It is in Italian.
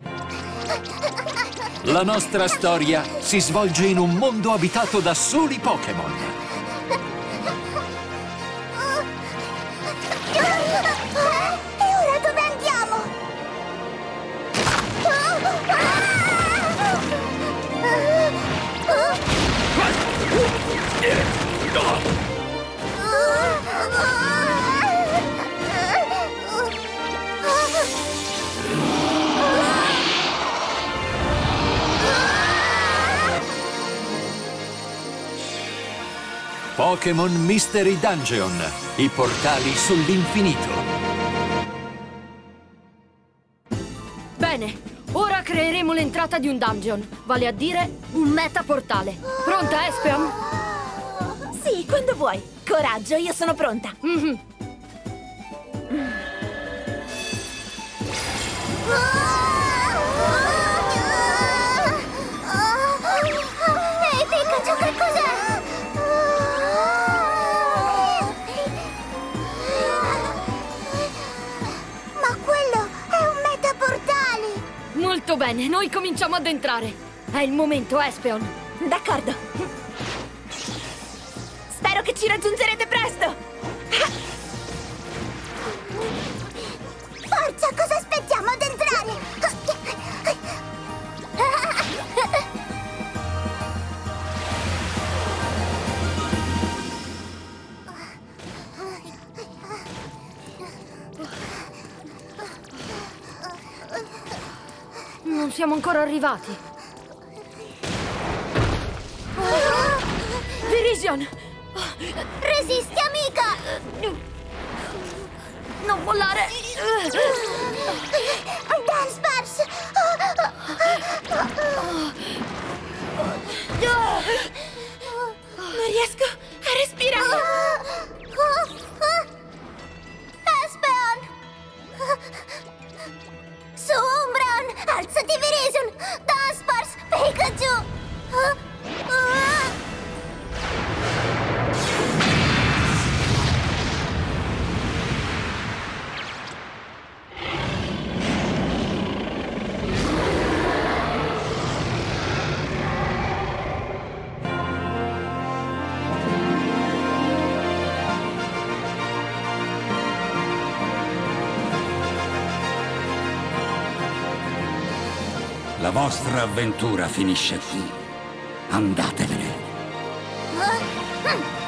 La nostra storia si svolge in un mondo abitato da soli Pokémon. E ora dove andiamo? Pokémon Mystery Dungeon, i portali sull'infinito. Bene, ora creeremo l'entrata di un dungeon, vale a dire un metaportale. Pronta, Espeon? Sì, quando vuoi. Coraggio, io sono pronta. Ehi, Pikachu, che cos'è? Ma quello è un metaportale! Molto bene, noi cominciamo ad entrare. È il momento, Espeon. D'accordo. Spero che ci raggiungerete presto! Forza, cosa aspettiamo ad entrare? Non siamo ancora arrivati. Virizion! Resisti, amica! Non mollare! Dunsparce! Non riesco a respirare! Espeon! Su, Umbreon! Alzati, Virizion! Dunsparce! Pikachu! La vostra avventura finisce qui. Andatevene.